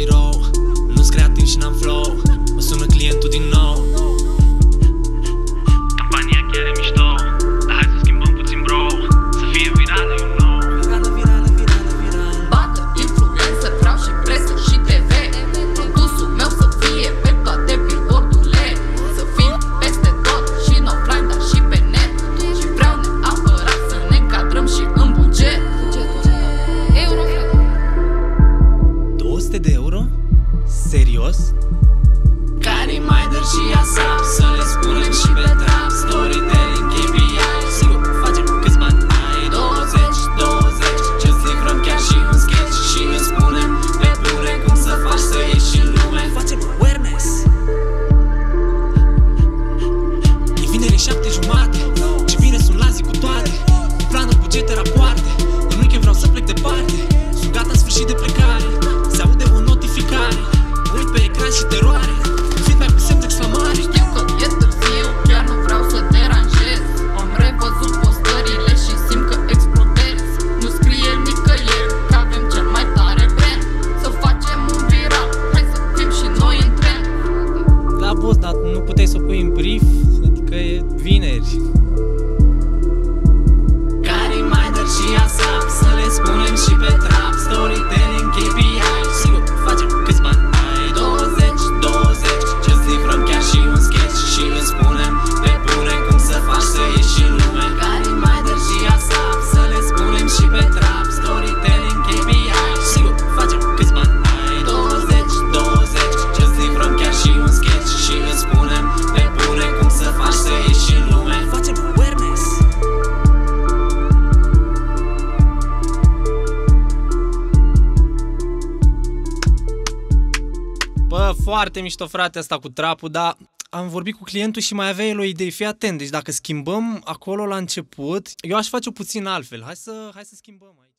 birou, nu-s creativ și n-am flow. Mă sună clientul din nou. Campania chiar e mișto, dar hai să schimbăm puțin, bro. Să fie virală, you know. Virală. Bată, influencer, vreau și presă și TV. Produsul meu să fie pe toate billboardurile. Să fim peste tot și în offline, dar și pe net. Și vreau neapărat să ne cadrăm și în buget. Euro, frate. 200 de euro? Serios? Care-i mai dăr și asap, să le spunem și pe trap. Storytelling, KPI, sigur facem câți bani ai. 20, ce-ți livrăm chiar și un sketch. Și îți spunem pe bune cum să faci să ieși în lume. Facem awareness. E vineri 7:30, ce bine sunt la zi cu toate. Planuri, bugete, rapoarte. În weekend vreau să plec departe. Sunt gata în sfârșit de plecare. Se aude o notificare, uit pe ecran și teroare. Feedback cu semn de exclamare. Știu că e târziu, chiar nu vreau să deranjez. Am revăzut postările și simt că explodez. Nu scrie nicăieri că avem cel mai tare brand. Să facem un viral, hai să fim și noi în trend. Da, boss, dar nu puteai să o pui în brief? Adică e vineri. Care-i mai dăr și asap, să le spunem și pe trap. Storytelling, KPI, sigur facem câți bani ai. 20, ce-ți livrăm chiar și un sketch. Și îți spunem pe bune cum să faci să ieși în lume. Care-i mai dăr și asap, să le spunem și pe trap. Storytelling, KPI, sigur facem câți bani ai. 20, ce-ți livrăm chiar și un sketch. Și îți spunem pe bune cum să faci să ieși în lume. Facem awareness. Bă, foarte mișto, frate, asta cu trapul, dar am vorbit cu clientul și mai avea el o idee. Fii atent, deci dacă schimbăm acolo la început, eu aș face-o puțin altfel. Hai să schimbăm aici.